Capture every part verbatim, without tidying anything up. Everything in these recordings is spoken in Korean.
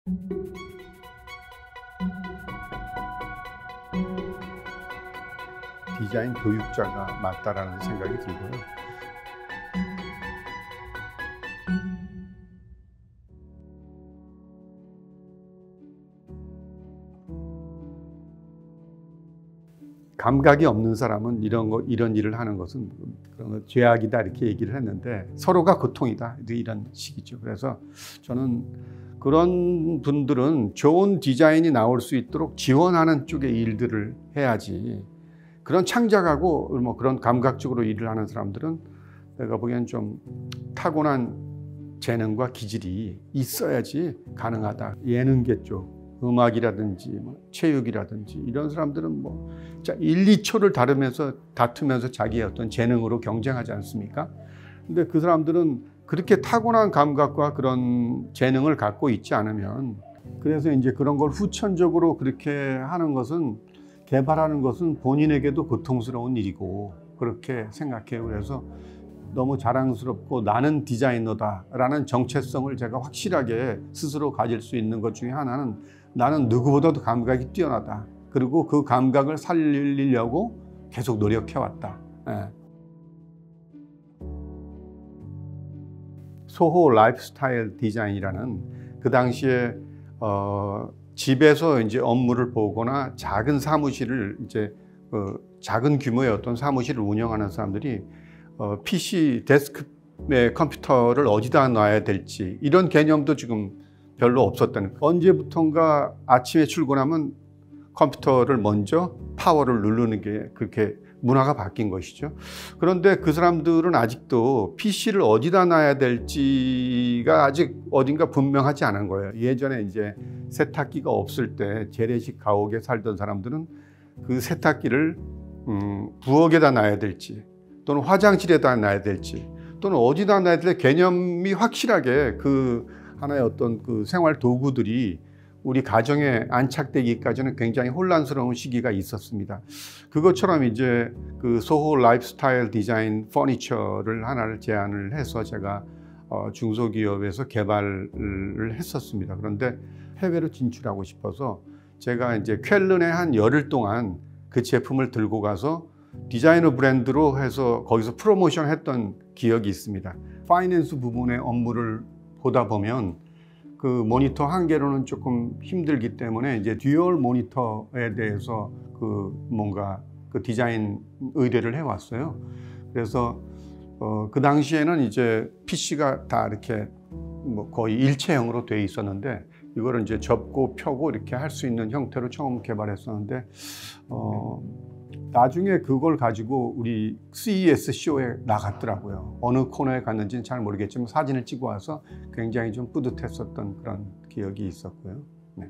디자인 교육자가 맞다라는 생각이 들고요. 감각이 없는 사람은 이런 거, 이런 일을 하는 것은 그런 거 죄악이다 이렇게 얘기를 했는데 서로가 고통이다 이런 식이죠. 그래서 저는 그런 분들은 좋은 디자인이 나올 수 있도록 지원하는 쪽의 일들을 해야지, 그런 창작하고 뭐 그런 감각적으로 일을 하는 사람들은 내가 보기엔 좀 타고난 재능과 기질이 있어야지 가능하다. 예능계 쪽, 음악이라든지 뭐 체육이라든지 이런 사람들은 뭐 일, 이 초를 다루면서 다투면서 자기의 어떤 재능으로 경쟁하지 않습니까? 근데 그 사람들은 그렇게 타고난 감각과 그런 재능을 갖고 있지 않으면, 그래서 이제 그런 걸 후천적으로 그렇게 하는 것은, 개발하는 것은 본인에게도 고통스러운 일이고 그렇게 생각해요. 그래서 너무 자랑스럽고 나는 디자이너다라는 정체성을 제가 확실하게 스스로 가질 수 있는 것 중에 하나는, 나는 누구보다도 감각이 뛰어나다. 그리고 그 감각을 살리려고 계속 노력해왔다. 예. 소호 라이프스타일 디자인이라는, 그 당시에 어, 집에서 이제 업무를 보거나 작은 사무실을 이제 어, 작은 규모의 어떤 사무실을 운영하는 사람들이 어, 피씨 데스크의 컴퓨터를 어디다 놔야 될지 이런 개념도 지금 별로 없었다는, 언제부턴가 아침에 출근하면 컴퓨터를 먼저 파워를 누르는 게 그렇게 문화가 바뀐 것이죠. 그런데 그 사람들은 아직도 피씨를 어디다 놔야 될지가 아직 어딘가 분명하지 않은 거예요. 예전에 이제 세탁기가 없을 때 재래식 가옥에 살던 사람들은 그 세탁기를 음, 부엌에다 놔야 될지 또는 화장실에다 놔야 될지 또는 어디다 놔야 될 개념이 확실하게, 그 하나의 어떤 그 생활 도구들이 우리 가정에 안착되기까지는 굉장히 혼란스러운 시기가 있었습니다. 그것처럼 이제 그 소호 라이프스타일 디자인 퍼니처를 하나를 제안을 해서 제가 어 중소기업에서 개발을 했었습니다. 그런데 해외로 진출하고 싶어서 제가 이제 쾰른에 한 열흘 동안 그 제품을 들고 가서 디자이너 브랜드로 해서 거기서 프로모션 했던 기억이 있습니다. 파이낸스 부분의 업무를 보다 보면 그 모니터 한 개로는 조금 힘들기 때문에 이제 듀얼 모니터에 대해서 그 뭔가 그 디자인 의뢰를 해왔어요. 그래서 어 그 당시에는 이제 피씨가 다 이렇게 뭐 거의 일체형으로 돼 있었는데, 이거를 이제 접고 펴고 이렇게 할 수 있는 형태로 처음 개발했었는데, 어 나중에 그걸 가지고 우리 씨이에스 쇼에 나갔더라고요. 어느 코너에 갔는지는 잘 모르겠지만 사진을 찍어 와서 굉장히 좀 뿌듯했었던 그런 기억이 있었고요. 네.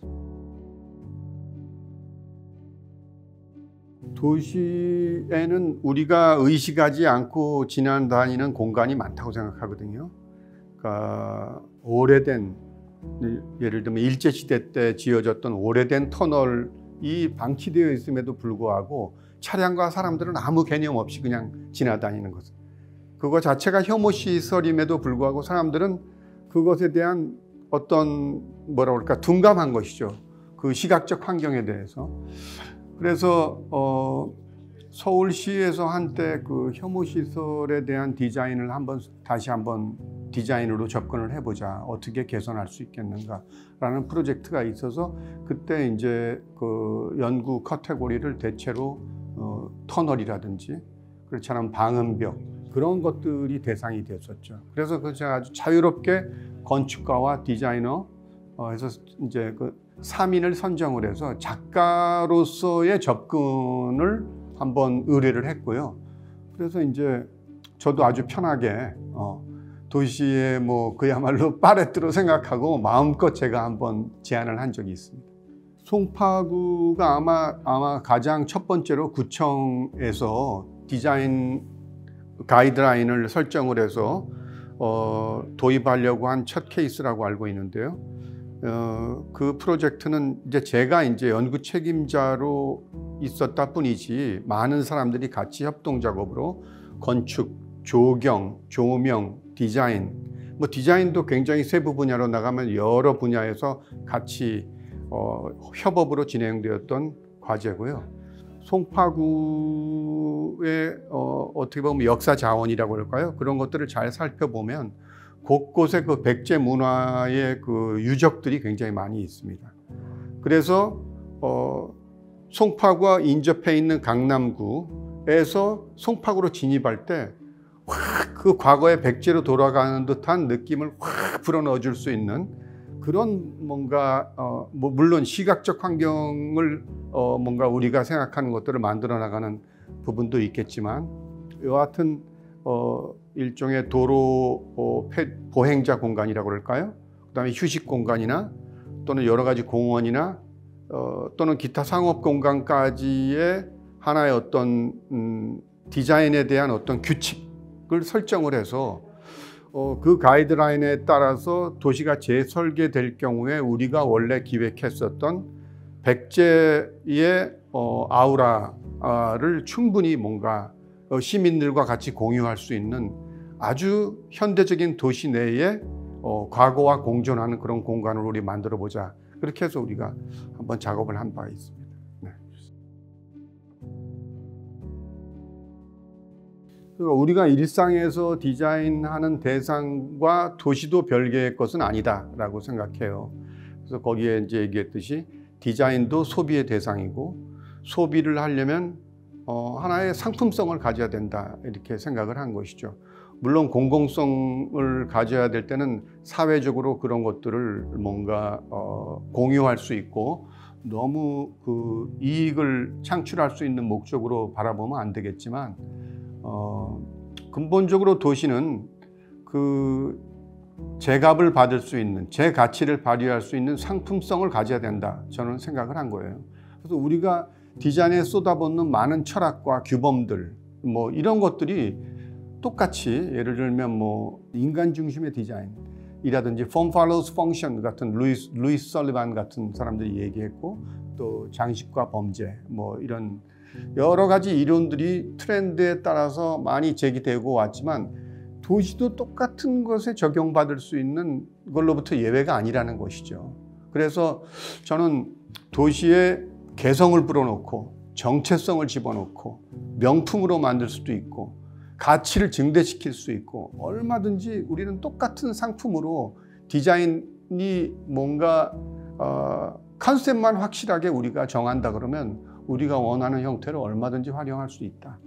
도시에는 우리가 의식하지 않고 지나다니는 공간이 많다고 생각하거든요. 그러니까 오래된, 예를 들면 일제시대 때 지어졌던 오래된 터널이 방치되어 있음에도 불구하고 차량과 사람들은 아무 개념 없이 그냥 지나다니는 것, 그거 자체가 혐오시설임에도 불구하고 사람들은 그것에 대한 어떤 뭐라 그럴까 둔감한 것이죠. 그 시각적 환경에 대해서. 그래서 어, 서울시에서 한때 그 혐오시설에 대한 디자인을 한번 다시 한번 디자인으로 접근을 해보자, 어떻게 개선할 수 있겠는가라는 프로젝트가 있어서 그때 이제 그 연구 카테고리를 대체로 어, 터널이라든지 그렇지 않으면 방음벽, 그런 것들이 대상이 됐었죠. 그래서 그 제가 아주 자유롭게 건축가와 디자이너 어, 해서 이제 그 삼 인을 선정을 해서 작가로서의 접근을 한번 의뢰를 했고요. 그래서 이제 저도 아주 편하게 어, 도시의 뭐 그야말로 파레트로 생각하고 마음껏 제가 한번 제안을 한 적이 있습니다. 송파구가 아마 아마 가장 첫 번째로 구청에서 디자인 가이드라인을 설정을 해서 어, 도입하려고 한 첫 케이스라고 알고 있는데요. 어, 그 프로젝트는 이제 제가 이제 연구 책임자로 있었다 뿐이지, 많은 사람들이 같이 협동 작업으로 건축, 조경, 조명, 디자인, 뭐 디자인도 굉장히 세부 분야로 나가면 여러 분야에서 같이 어, 협업으로 진행되었던 과제고요. 송파구의 어, 어떻게 보면 역사 자원이라고 할까요? 그런 것들을 잘 살펴보면 곳곳에 그 백제 문화의 그 유적들이 굉장히 많이 있습니다. 그래서 어, 송파구와 인접해 있는 강남구에서 송파구로 진입할 때 확 그 과거의 백제로 돌아가는 듯한 느낌을 확 불어넣어 줄 수 있는 그런 뭔가 어, 뭐 물론 시각적 환경을 어, 뭔가 우리가 생각하는 것들을 만들어 나가는 부분도 있겠지만 여하튼 어, 일종의 도로 어, 보행자 공간이라고 그럴까요? 그다음에 휴식 공간이나 또는 여러 가지 공원이나 어, 또는 기타 상업 공간까지의 하나의 어떤 음, 디자인에 대한 어떤 규칙을 설정을 해서 어, 그 가이드라인에 따라서 도시가 재설계될 경우에 우리가 원래 기획했었던 백제의 어, 아우라를 충분히 뭔가 어, 시민들과 같이 공유할 수 있는 아주 현대적인 도시 내에 어, 과거와 공존하는 그런 공간을 우리 만들어 보자. 그렇게 해서 우리가 한번 작업을 한 바 있습니다. 네. 우리가 일상에서 디자인하는 대상과 도시도 별개의 것은 아니다라고 생각해요. 그래서 거기에 이제 얘기했듯이 디자인도 소비의 대상이고 소비를 하려면 어, 하나의 상품성을 가져야 된다 이렇게 생각을 한 것이죠. 물론 공공성을 가져야 될 때는 사회적으로 그런 것들을 뭔가 어, 공유할 수 있고 너무 그 이익을 창출할 수 있는 목적으로 바라보면 안 되겠지만 어, 근본적으로 도시는 그 제값을 받을 수 있는 제 가치를 발휘할 수 있는 상품성을 가져야 된다 저는 생각을 한 거예요. 그래서 우리가 디자인에 쏟아붓는 많은 철학과 규범들 뭐 이런 것들이 똑같이 예를 들면 뭐 인간 중심의 디자인이라든지 form follows function 같은 루이스, 루이스 설리반 같은 사람들이 얘기했고 또 장식과 범죄 뭐 이런 여러 가지 이론들이 트렌드에 따라서 많이 제기되고 왔지만 도시도 똑같은 것에 적용받을 수 있는 걸로부터 예외가 아니라는 것이죠. 그래서 저는 도시에 개성을 불어넣고 정체성을 집어넣고 명품으로 만들 수도 있고 가치를 증대시킬 수 있고 얼마든지 우리는 똑같은 상품으로 디자인이 뭔가 어, 컨셉만 확실하게 우리가 정한다 그러면 우리가 원하는 형태로 얼마든지 활용할 수 있다.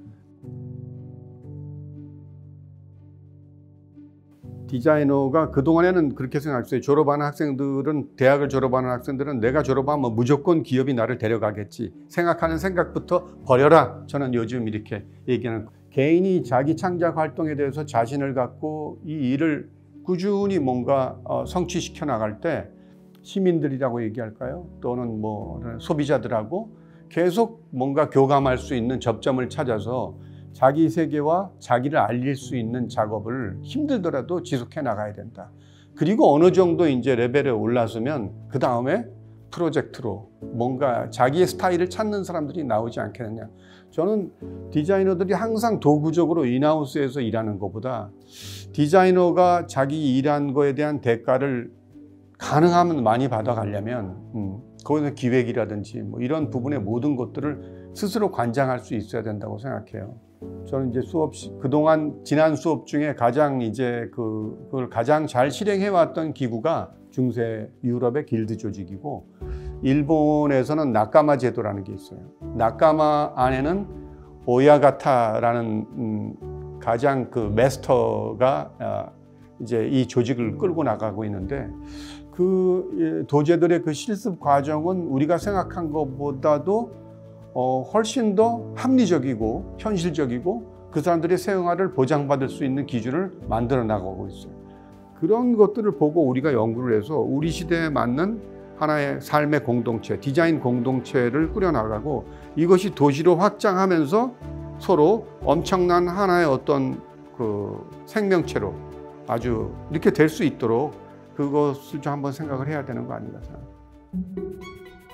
디자이너가 그동안에는 그렇게 생각했어요. 졸업하는 학생들은 대학을 졸업하는 학생들은 내가 졸업하면 무조건 기업이 나를 데려가겠지 생각하는 생각부터 버려라. 저는 요즘 이렇게 얘기하는 개인이 자기 창작 활동에 대해서 자신을 갖고 이 일을 꾸준히 뭔가 성취시켜 나갈 때 시민들이라고 얘기할까요? 또는 뭐 소비자들하고 계속 뭔가 교감할 수 있는 접점을 찾아서 자기 세계와 자기를 알릴 수 있는 작업을 힘들더라도 지속해 나가야 된다. 그리고 어느 정도 이제 레벨에 올라서면 그 다음에 프로젝트로 뭔가 자기의 스타일을 찾는 사람들이 나오지 않겠느냐. 저는 디자이너들이 항상 도구적으로 인하우스에서 일하는 것보다 디자이너가 자기 일한 거에 대한 대가를 가능하면 많이 받아가려면 음, 거기서 기획이라든지 뭐 이런 부분의 모든 것들을 스스로 관장할 수 있어야 된다고 생각해요. 저는 이제 수업 그동안 지난 수업 중에 가장 이제 그, 그걸 가장 잘 실행해 왔던 기구가 중세 유럽의 길드 조직이고 일본에서는 나카마 제도라는 게 있어요. 나카마 안에는 오야가타라는 음, 가장 그 마스터가 아, 이제 이 조직을 끌고 나가고 있는데 그 도제들의 그 실습 과정은 우리가 생각한 것보다도 어, 훨씬 더 합리적이고 현실적이고 그 사람들의 생활을 보장받을 수 있는 기준을 만들어 나가고 있어요. 그런 것들을 보고 우리가 연구를 해서 우리 시대에 맞는 하나의 삶의 공동체, 디자인 공동체를 꾸려나가고 이것이 도시로 확장하면서 서로 엄청난 하나의 어떤 그 생명체로 아주 이렇게 될 수 있도록 그것을 좀 한번 생각을 해야 되는 거 아닌가 생각합니다.